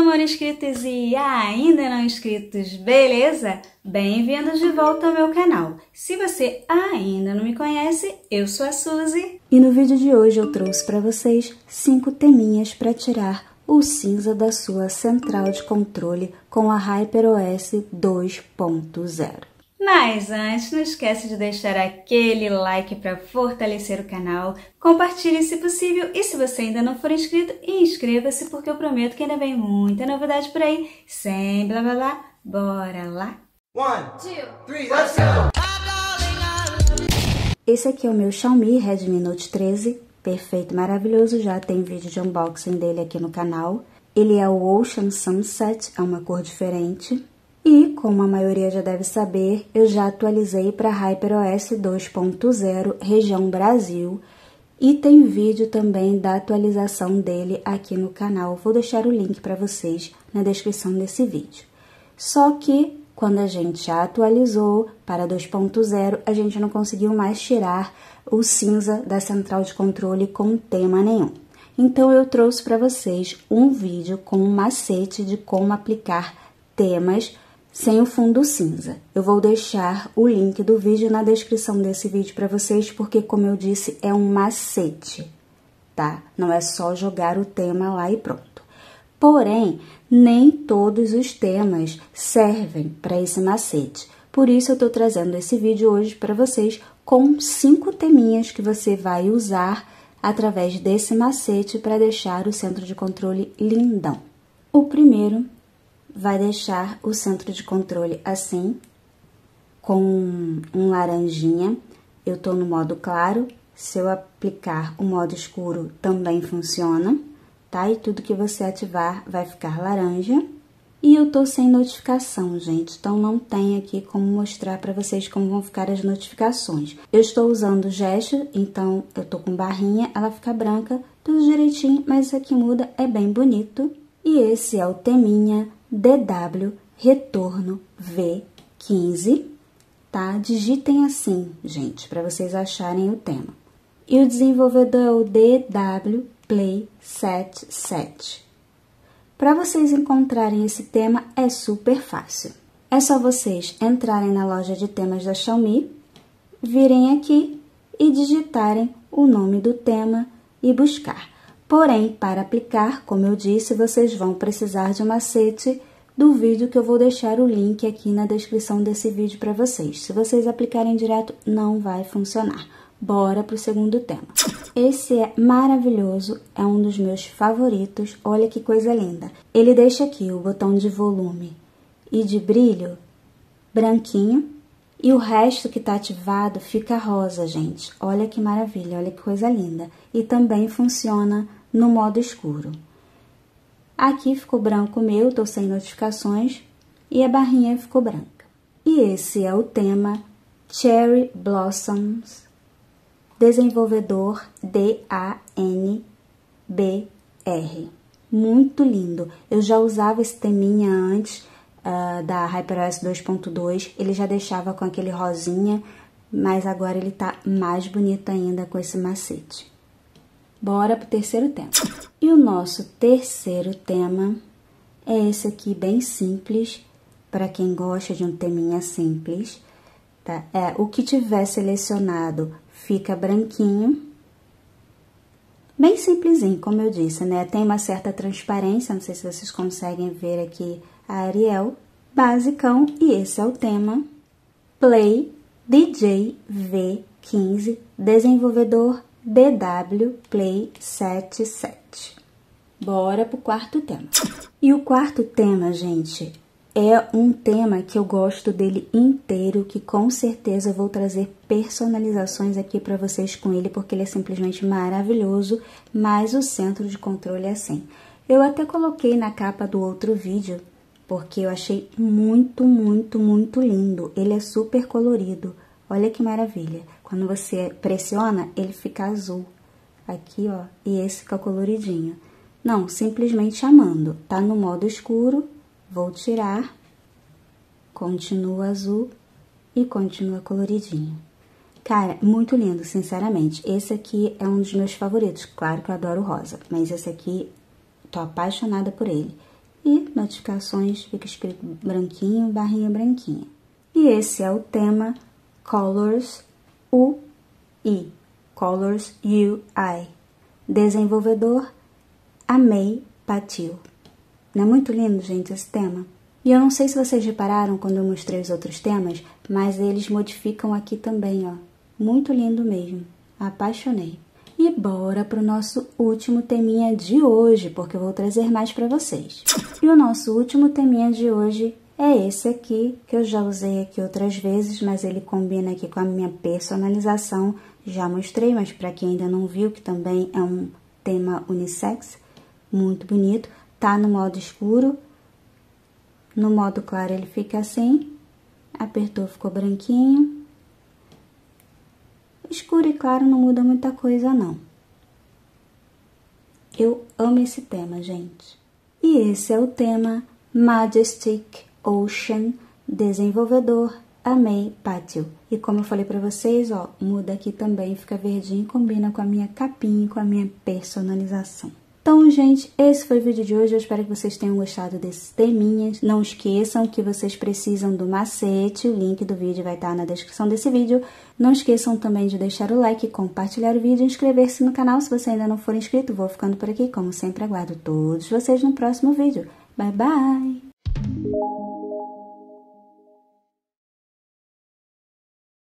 amor inscritos e ainda não inscritos, beleza? Bem-vindos de volta ao meu canal. Se você ainda não me conhece, eu sou a Suzy. E no vídeo de hoje eu trouxe para vocês 5 teminhas para tirar o cinza da sua central de controle com a HyperOS 2.0. Mas antes, não esquece de deixar aquele like para fortalecer o canal, compartilhe se possível e se você ainda não for inscrito, inscreva-se porque eu prometo que ainda vem muita novidade por aí, sem blá blá blá, bora lá! 1, 2, 3, let's go! Esse aqui é o meu Xiaomi Redmi Note 13, perfeito, maravilhoso, já tem vídeo de unboxing dele aqui no canal. Ele é o Ocean Sunset, é uma cor diferente. E, como a maioria já deve saber, eu já atualizei para HyperOS 2.0 região Brasil e tem vídeo também da atualização dele aqui no canal. Vou deixar o link para vocês na descrição desse vídeo. Só que, quando a gente já atualizou para 2.0, a gente não conseguiu mais tirar o cinza da central de controle com tema nenhum. Então, eu trouxe para vocês um vídeo com um macete de como aplicar temas sem o fundo cinza. Eu vou deixar o link do vídeo na descrição desse vídeo para vocês, porque, como eu disse, é um macete, tá? Não é só jogar o tema lá e pronto. Porém, nem todos os temas servem para esse macete. Por isso, eu tô trazendo esse vídeo hoje para vocês com 5 teminhas que você vai usar através desse macete para deixar o centro de controle lindão. O primeiro vai deixar o centro de controle assim, com um laranjinha. Eu tô no modo claro, se eu aplicar o modo escuro também funciona, tá? E tudo que você ativar vai ficar laranja. E eu tô sem notificação, gente, então não tem aqui como mostrar pra vocês como vão ficar as notificações. Eu estou usando o gesto, então eu tô com barrinha, ela fica branca, tudo direitinho, mas isso aqui muda, é bem bonito. E esse é o teminha DW Retorno V15, tá? Digitem assim, gente, para vocês acharem o tema. E o desenvolvedor é o DW Play 77. Para vocês encontrarem esse tema é super fácil. É só vocês entrarem na loja de temas da Xiaomi, virem aqui e digitarem o nome do tema e buscar. Porém, para aplicar, como eu disse, vocês vão precisar de um macete do vídeo que eu vou deixar o link aqui na descrição desse vídeo para vocês. Se vocês aplicarem direto, não vai funcionar. Bora pro segundo tema. Esse é maravilhoso, é um dos meus favoritos, olha que coisa linda. Ele deixa aqui o botão de volume e de brilho branquinho e o resto que tá ativado fica rosa, gente. Olha que maravilha, olha que coisa linda. E também funciona no modo escuro. Aqui ficou branco o meu, tô sem notificações, e a barrinha ficou branca. E esse é o tema Cherry Blossoms, desenvolvedor DANBR. Muito lindo. Eu já usava esse teminha antes da HyperOS 2.2, ele já deixava com aquele rosinha, mas agora ele tá mais bonito ainda com esse macete. Bora pro terceiro tema. E o nosso terceiro tema é esse aqui, bem simples, para quem gosta de um teminha simples, tá? O que tiver selecionado fica branquinho, bem simplesinho, como eu disse, né? Tem uma certa transparência, não sei se vocês conseguem ver aqui a Arial, basicão, e esse é o tema Play DJ V15, desenvolvedor DW Play 77. Bora pro quarto tema. E o quarto tema, gente, é um tema que eu gosto dele inteiro, que com certeza eu vou trazer personalizações aqui para vocês com ele, porque ele é simplesmente maravilhoso, mas o centro de controle é assim. Eu até coloquei na capa do outro vídeo, porque eu achei muito, muito, muito lindo. Ele é super colorido. Olha que maravilha. Quando você pressiona, ele fica azul. Aqui, ó, e esse fica coloridinho. Não, simplesmente amando. Tá no modo escuro, vou tirar. Continua azul e continua coloridinho. Cara, muito lindo, sinceramente. Esse aqui é um dos meus favoritos. Claro que eu adoro rosa, mas esse aqui, tô apaixonada por ele. e notificações fica escrito branquinho, barrinha branquinha. E esse é o tema Colors UI, Colors UI, desenvolvedor Amei Patil. Não é muito lindo, gente, esse tema? E eu não sei se vocês repararam quando eu mostrei os outros temas, mas eles modificam aqui também, ó. Muito lindo mesmo. Apaixonei. E bora pro nosso último teminha de hoje, porque eu vou trazer mais para vocês. E o nosso último teminha de hoje é esse aqui, que eu já usei aqui outras vezes, mas ele combina aqui com a minha personalização. Já mostrei, mas para quem ainda não viu, que também é um tema unissex, muito bonito. Tá no modo escuro, no modo claro ele fica assim, apertou, ficou branquinho. Escuro e claro não muda muita coisa, não. Eu amo esse tema, gente. E esse é o tema Majestic Ocean, desenvolvedor Amei Patil. E como eu falei pra vocês, ó, muda aqui também, fica verdinho, combina com a minha capinha, com a minha personalização. Então, gente, esse foi o vídeo de hoje. Eu espero que vocês tenham gostado desses teminhas. Não esqueçam que vocês precisam do macete. O link do vídeo vai estar na descrição desse vídeo. Não esqueçam também de deixar o like, compartilhar o vídeo e inscrever-se no canal se você ainda não for inscrito. Vou ficando por aqui. Como sempre, aguardo todos vocês no próximo vídeo. Bye, bye!